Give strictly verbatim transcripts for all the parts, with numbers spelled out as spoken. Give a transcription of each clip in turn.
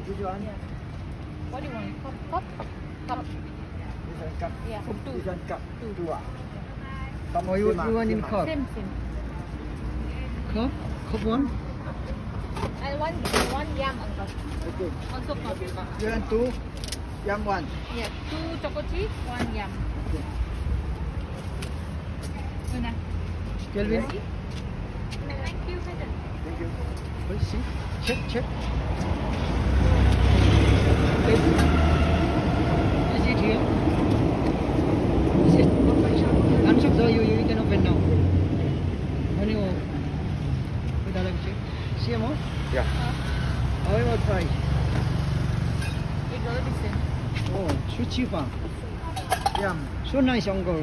Which one? Yeah. What do you want? Cup? Cup? Cup. This one cup. Yeah, two. This one cup. Two. Two ah. Some Oh, you, same ah, you want in same ah. cup? Same, same. Cup? Cup one? And one, one yam, uncle. Okay. Also cup. You want two? Yum one. Yeah, two choco chip, one yam. Okay. Una. Kelvin? Thank you, madam. Thank you. Let's see. Check, check. Is it here? Is it? Answer so you, you can open now. When you wait, I'll check. See more? Yeah. How about price? Eight dollar percent. Oh, so cheap ah. Yum. So nice uncle.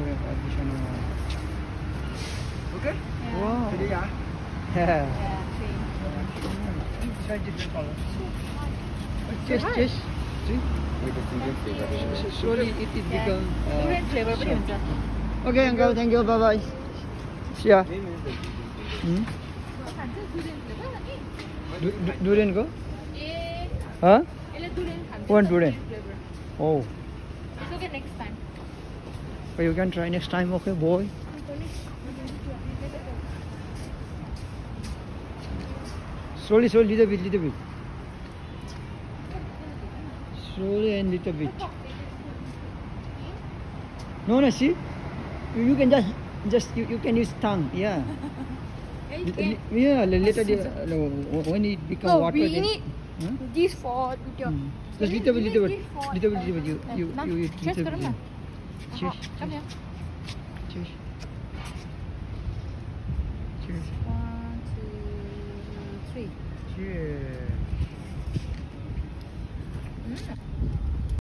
Okay. Yeah. Wow. Ready ah? Yeah. Yeah, same. Try different color. Just, just. See? With the Indian flavor. So slowly it, it Yeah. become. Durian flavor पनि हुन्छ. Okay, uncle. Thank you. Bye bye. See ya. Name is the Hmm? खान्छ durian flavor अनि? Du- du- Durian go? ए, Huh? यसले durian खान्छ. One durian. Flavor. Oh. It's okay next time. But you can try next time, okay, boy. Slowly, slowly, little bit, little bit. Slowly and little bit. No, no, see? You, you can just, just you, you can use tongue, yeah. Hey, Li- can- li- Yeah, li- later the, uh, when it become No, water, we then. need Huh? this for video. Hmm. Just little bit, little bit, little bit, little bit. You, you, Now, you, you cheers little करो bit. ना. yeah. Cheers. Come here. Cheers. Cheers. One, two, three. Cheers. Mm.